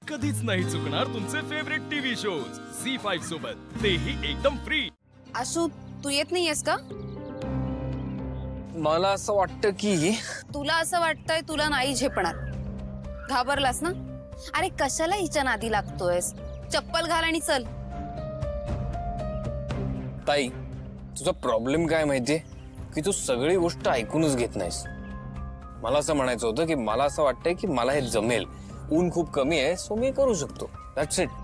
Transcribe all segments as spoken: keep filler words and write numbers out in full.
कधीच नाही चुकणार तुमचे favourite TV shows Zee five सोबत, तेही एकदम फ्री। आशू, तू येत नाहीयेस का? मला असं वाटतं की तुला असं वाटतंय तुला नाही झेपणार। घाबरलास ना? अरे कशाला हिच्या नादी लागतोयस? चप्पल घाल आणि चल। ताई, तुझा प्रॉब्लेम काय माहितीये की तू सगळी गोष्ट ऐकूनच घेत नाहीस। मला असं म्हणायचं होतं की मला असं वाटतंय की मला हे जमेल, ऊन खूप कमी आहे सो मी करू शकतो, दॅट्स इट।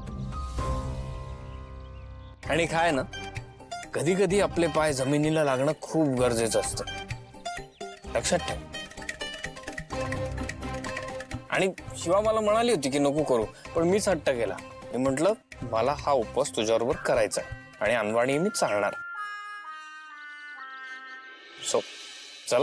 आणि काय ना, कधी कधी आपले पाय जमिनीला लागणं खूप गरजेचं असतं, लक्षात ठेव। आणि शिवा मला म्हणाली होती की नको करू, पण मीच हट्ट केला। मी म्हटलं मला हा उपवास तुझ्याबरोबर करायचा आहे आणि अनवाणी मी चालणार। सो चला।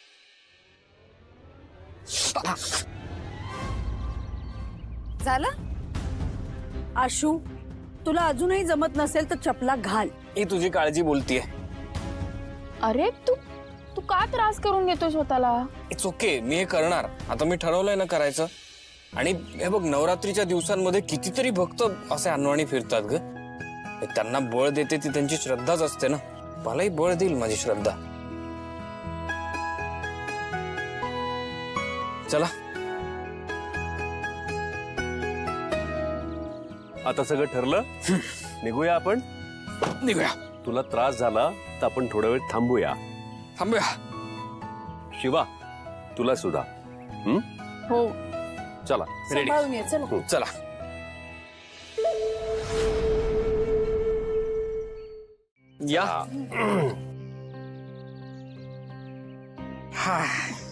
झालं? आशू, तुला अजूनही जमत नसेल तर चपला घाल। ही तुझी काळजी बोलतीये। अरे तू तू का त्रास करून घेतोय स्वतःला? इट्स ओके, मी हे करणार। आता मी ठरवलंय ना करायचं। आणि हे बघ, नवरात्रीच्या दिवसांमध्ये कितीतरी भक्त असे अनवाणी फिरतात ग। त्यांना बळ देते ती त्यांची श्रद्धाच असते ना। मलाही बळ देईल माझी श्रद्धा। चला आता सगळं ठरलं, निघूया आपण। निघूया। तुला त्रास झाला तर आपण थोडा वेळ थांबूया। थांबूया। शिवा, तुला सुद्धा। हम्म? हो, चला रेडी। सांभाळून ये, चला। चला। या। हा,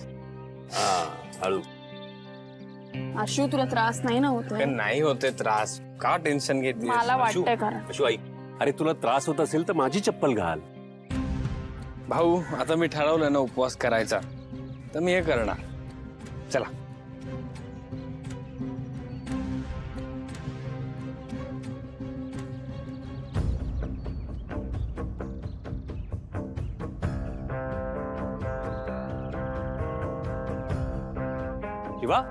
हळू। आशू तुला त्रास नाही ना होतोय? नाही होते त्रास, का टेन्शन घेते? मला वाटतंय खरं। आशू आई, अरे तुला त्रास होत असेल तर माझी चप्पल घाल। भाऊ, आता मी ठरवलं ना उपवास करायचा, तर मी हे करणार। चला। शिवा,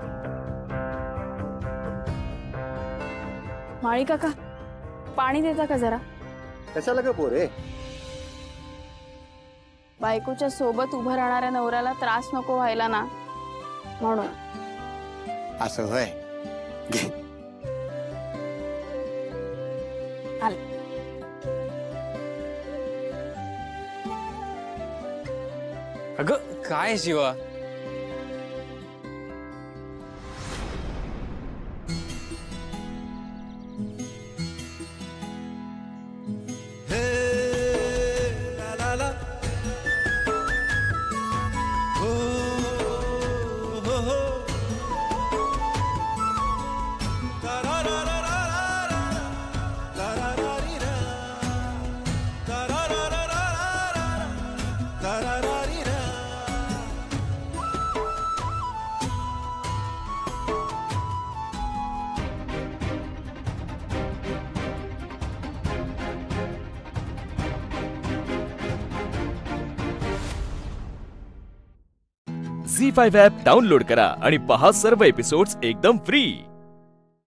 माळी काका, पाणी देता का जरा? कशाला ग पोरे? बायकोच्या सोबत उभं राहणाऱ्या नवऱ्याला त्रास नको व्हायला ना, म्हणून। असं होय? आल। अगं काय Shiva? Zee five app download करा आणि पहा सर्व एपिसोड्स एकदम फ्री।